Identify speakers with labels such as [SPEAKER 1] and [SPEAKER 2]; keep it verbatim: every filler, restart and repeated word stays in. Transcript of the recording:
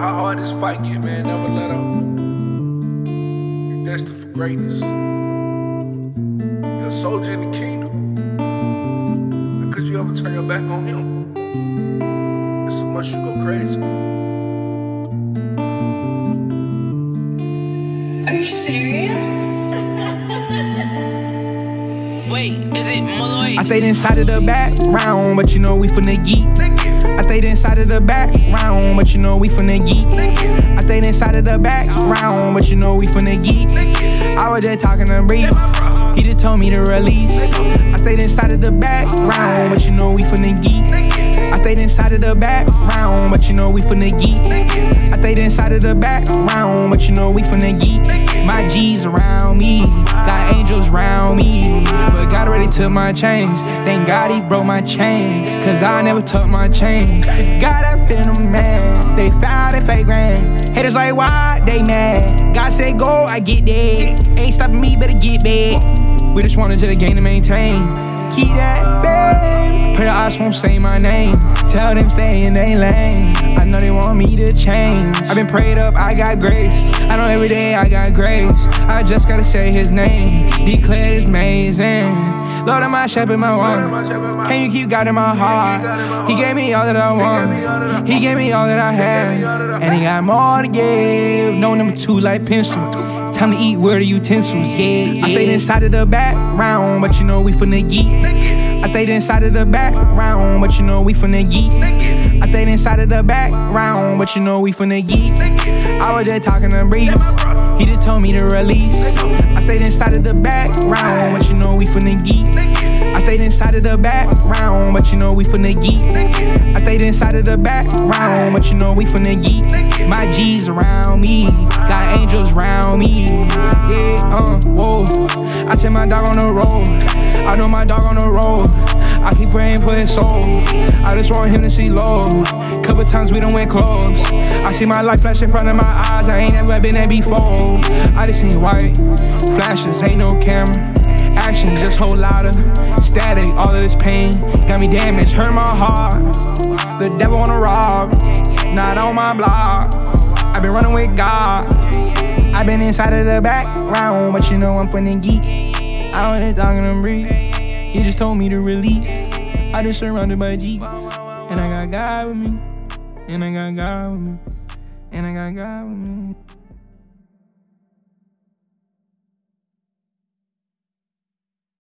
[SPEAKER 1] how hard this fight get, man. Never let up. You're destined for greatness. You're a soldier in the kingdom. How could you ever turn your back on him? It's so much you go crazy.
[SPEAKER 2] Are you serious?
[SPEAKER 3] Wait, is it Malloy?
[SPEAKER 4] I stayed inside of the background, but you know we finna geek. I stayed inside of the background, but you know we finna geek. I stayed inside of the background, but you know we finna geek. I was just talking to Bree, he just told me to release. I stayed inside of the background, but you know we finna geek. I stayed inside of the background, but you know we finna geek. I stayed inside of the background, but you know we finna geek. My G's around me, got angels around me, but God already took my chains. Thank God he broke my chains, cause I never took my chains. God, I've been a man, they found a fake grand. Haters like, why they mad? God said go, I get there. Ain't stopping me, better get back. We just wanted to the game to maintain. Keep that fame. Pray the odds won't say my name. Tell them stay in their lane. I know they want me to change. I've been prayed up, I got grace. I know every day I got grace. I just gotta say his name. Declare his amazing. Lord of my shepherd, my one. Can you keep God in my heart? He gave me all that I want. He gave me all that I have. And he got more to give. No number two like pencil. Time to eat, where the utensils, yeah, yeah. I stayed inside of the background, but you know we finna geek. I stayed inside of the background, but you know we finna geek. I stayed inside of the background, but you know we finna geek. I was just talking to Bree, he just told me to release. I stayed inside of the background, but you know we finna geek. I stayed inside of the background, but you know we finna geek. I stayed inside of the background, but you know we finna geek. My G's around me, got angels around me. Yeah, uh, whoa. I take my dog on the road. I know my dog on the road. I keep praying for his soul. I just want him to see low. Couple times we done went close. I see my life flash in front of my eyes. I ain't never been there before. I just seen white flashes, ain't no camera. Action just hold louder. Static, all of this pain got me damaged, hurt my heart. The devil wanna rob, not on my block. I've been running with God. I've been inside of the background, but you know I'm finna geek. I wasn't talking to Bree, he just told me to release. I just surrounded by G's, and I got God with me, and I got God with me, and I got God with me.